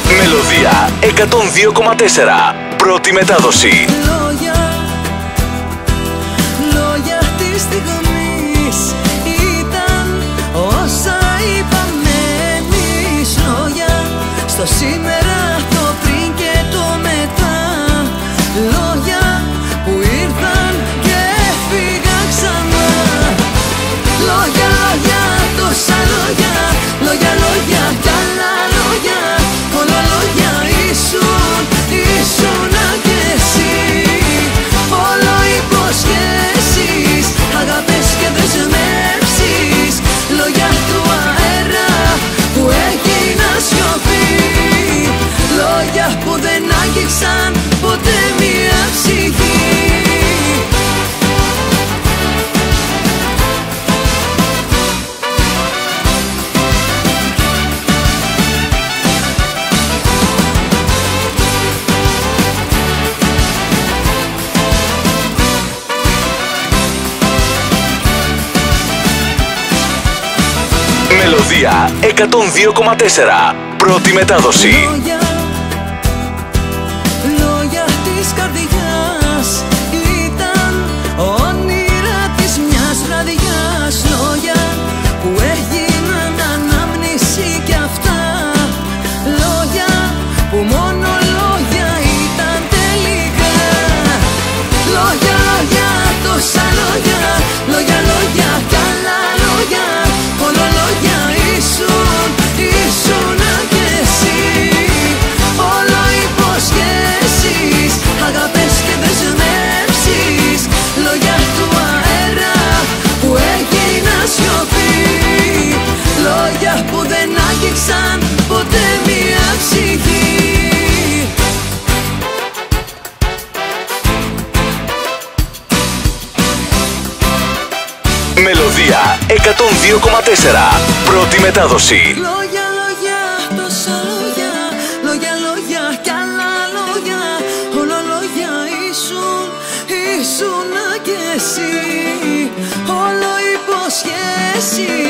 Μελωδία 102,4. Πρώτη μετάδοση. Λόγια, λόγια της στιγμής ήταν όσα είπαμε εμείς. Λόγια στο σήμερα, το πριν και το μετά. Λόγια που ήρθαν και έφυγαν ξανά. Λόγια, λόγια, τόσα λόγια. Λόγια, λόγια κι άλλα λόγια. Όλα λόγια ήσουν, ήσουνα κι εσύ. Όλο υποσχέσεις, αγάπες και δεσμεύσεις. Λόγια του αέρα που έγιναν σιωπή. Λόγια που δεν άγγιξαν ποτέ μια ψυχή. Μελωδία 102,4. Πρώτη μετάδοση. Λόγια, λόγια της καρδιάς ήταν όνειρα της μιας βραδιάς. Λόγια που έγιναν ανάμνηση κι αυτά. Λόγια που μόνο λόγια ήταν τελικά. Λόγια, λόγια, τόσα λόγια. Λόγια, λόγια κι άλλα λόγια. Όλα λόγια ήσουν, ήσουνα κι εσύ. Όλο υποσχέσεις, αγάπες και δεσμεύσεις. Λόγια του αέρα που έγιναν σιωπή. Λόγια που δεν άγγιξαν ποτέ μια ψυχή. Μελωδία 102,4. Πρώτη μετάδοση. Λόγια, λόγια, τόσα λόγια. Λόγια, λόγια κι άλλα λόγια. Όλα λόγια ήσουν, ήσουνα κι εσύ. Όλο υποσχέσεις,